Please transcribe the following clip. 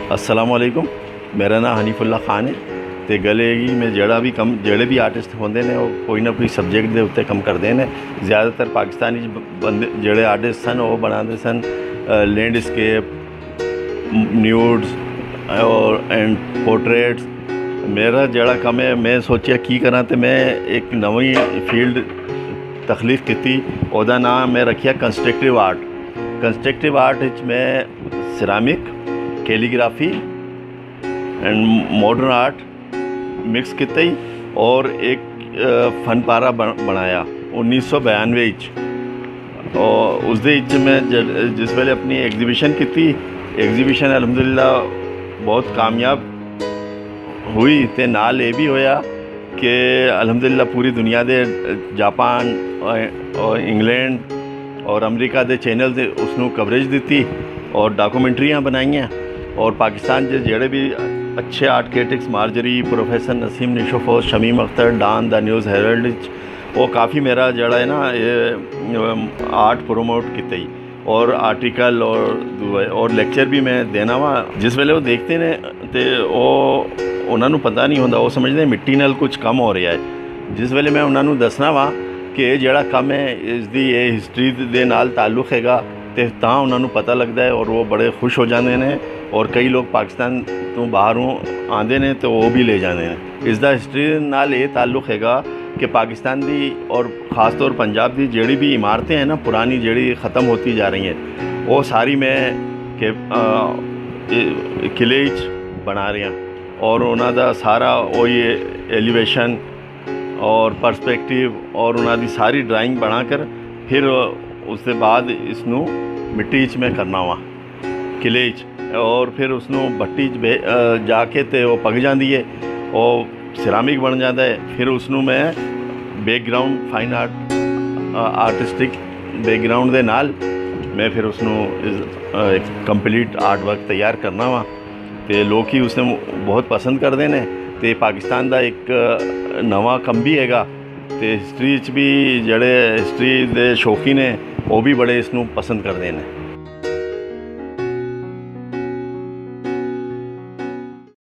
अस्सलाम वालेकुम, मेरा नाम हनीफ उल्ला खान है। तो गले की मैं जेड़े भी आर्टिस्ट होंदे ने कोई ना कोई सबजैक्ट के उत्ते कम करते हैं। ज़्यादातर पाकिस्तानी बंदे जेड़े आर्टिस्ट सन वो बनाते सन लैंडस्केप, न्यूड्स और एंड पोर्ट्रेट्स। मेरा जेड़ा कम है, मैं सोचा की करा तो मैं एक नवी फील्ड तख्लीक की। ओदा नाम मैं रखिया कंस्ट्रक्टिव आर्ट। कंस्ट्रक्टिव आर्ट मैं ceramic, calligraphy and modern art mix किते और एक फन पारा बनाया 1992 और उस मैं जिस वेले अपनी एग्जीबिशन की एग्जीबिशन अल्हम्दुलिल्लाह बहुत कामयाब हुई। तो नाल ये भी होया कि अल्हम्दुलिल्लाह पूरी दुनिया दे जापान और इंग्लैंड और अमरीका के चैनल से उसनों कवरेज दी और डॉक्यूमेंट्रियाँ बनाई और पाकिस्तान के जेड़े भी अच्छे art critics Marjorie, professor Naseem निशोफोस, Shamim Akhtar, Dawn the News Herald वो काफ़ी मेरा जड़ा है ना ये आर्ट प्रोमोट की और आर्टिकल और लेक्चर भी मैं देना वा। जिस वेले वो देखते ने तो वो उन्होंने पता नहीं होता, वो समझते मिट्टी नाल कुछ कम हो रहा है। जिस वेले मैं उन्होंने दसना वा कि ये जड़ा कम है इसकी ये हिस्टरी के नाल ताल्लुक हैगा तो तां उन्होंने पता लगता है और वो बड़े खुश हो जाते हैं। और कई लोग पाकिस्तान तो बाहरों आते हैं तो वो भी ले जाते हैं। इसका हिस्टरी नाल ये ताल्लुक हैगा कि पाकिस्तान की और ख़ास तौर पंजाब की जेड़ी भी इमारतें हैं ना पुरानी जेड़ी ख़त्म होती जा रही हैं वो सारी मैं के किले बना रही हैं और उन्होंने सारा वो ये एलिवेशन और परस्पेक्टिव और उन्होंने सारी ड्राइंग बनाकर फिर उसके बाद इसनों मिट्टी में करना हुआ किले और फिर उसनों भट्टी जाके तो वो पक जाती है और सिरामिक बन जाता है। फिर उसनों मैं background fine art artistic background के नाल मैं फिर उसनों एक कंप्लीट आर्ट वर्क तैयार करना वा। तो लोग ही उसे बहुत पसंद करते हैं। तो पाकिस्तान का एक नवा कम भी हैगा। तो हिस्टरी भी जड़े हिस्टरी के शौकीन ने वो भी बड़े इसनों पसंद करते हैं।